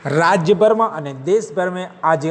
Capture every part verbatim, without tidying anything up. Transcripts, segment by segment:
राज्यभर में अने देशभर में आज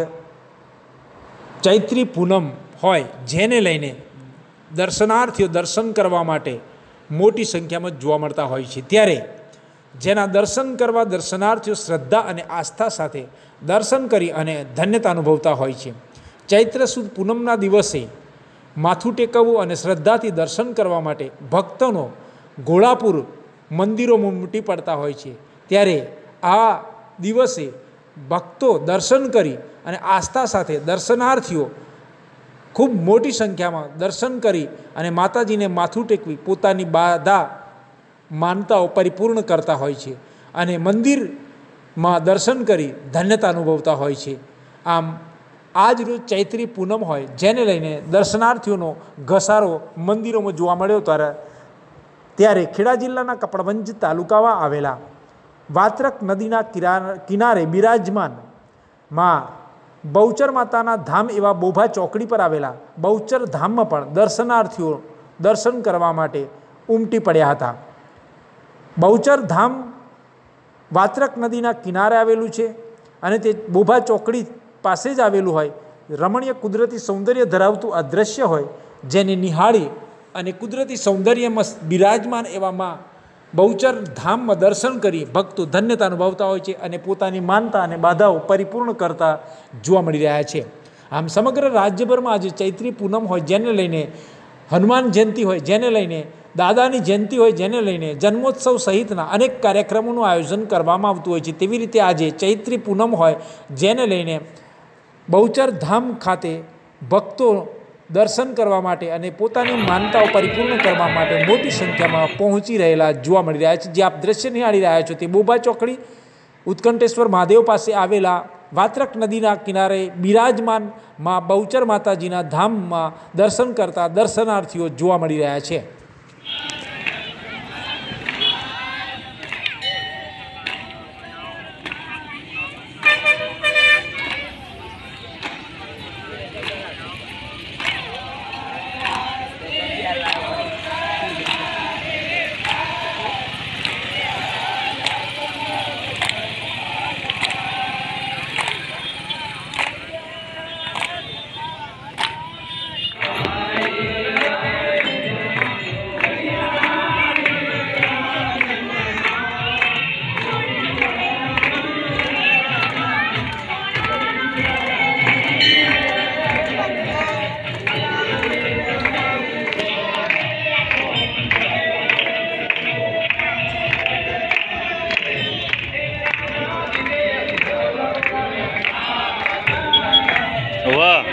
चैत्री पूनम होय जेने लईने दर्शनार्थीओ दर्शन करवा माटे मोटी संख्या में जोवा मळता होय छे। त्यारे जेना दर्शन करवा दर्शनार्थीओ श्रद्धा अने आस्था साथे दर्शन करी अने धन्यता अनुभवता होय छे। चैत्र सुद पूनमना दिवसे माथुं टेकवुं अने श्रद्धाथी दर्शन करवा माटे भक्तोनो घोड़ापुर मंदिरों में उमटी पड़ता होय छे। त्यारे आ दिवसे भक्तो दर्शन करी अने आस्था साथे दर्शनार्थीओ खूब मोटी संख्या में दर्शन करी अने माताजी ने माथुं टेकवी पोतानी बाधा मानताओ परिपूर्ण करता होय छे अने मंदिर में दर्शन करी धन्यता अनुभवता होय छे। आम आज रोज चैत्री पूनम होय जेने लईने दर्शनार्थीओनो घसारो मंदिरों में जोवा मळ्यो त्यारे खेड़ा जिल्लाना कपड़वंज तालुकामां आवेला वात्रक नदीना किनारे बिराजमान मां बहुचर माताना धाम एवं बोभा चौकड़ी पर आवेला बहुचर धाम में पण दर्शनार्थीओ दर्शन करवा माटे उमटी पड्या हता। बहुचर धाम वात्रक नदीना किनारे आवेलुं छे अने ते बोभा चौकड़ी पासे ज आवेलुं होय रमणीय कुदरती सौंदर्य धरावतुं आ दृश्य होय जेने निहाળી अने कुदरती सौंदर्य में बिराजमान एवा मां बहुचर धाम में दर्शन करी भक्तो धन्यता अनुभवता होय छे अने पोतानी मानता अने बाधाओ परिपूर्ण करता जोवा मळी रह्या छे। आम समग्र राज्यभर में आज चैत्री पूनम होय जेने लईने हनुमान जयंती होय जेने लईने दादानी जयंती होय जेने लईने जन्मोत्सव सहितना अनेक कार्यक्रमोनुं आयोजन करवामां आवतुं होय छे। तेवी रीते आज चैत्री पूनम होय जेने लईने बहुचर धाम खाते भक्तो दर्शन करवा माटे अने पोतानी मानताओ परिपूर्ण करवा माटे मोटी संख्या में पहोंची रहेला जोवा मळी रह्या छे। जे आप दृश्य निहाળી रह्या छो ते बोभा चौकड़ी उत्कंठेश्वर महादेव पासे आवेला वात्रक नदीना किनारे बिराजमान मां बहुचर माताजीना धाम में दर्शन करता दर्शनार्थीओ जोवा मळी रह्या छे। वाह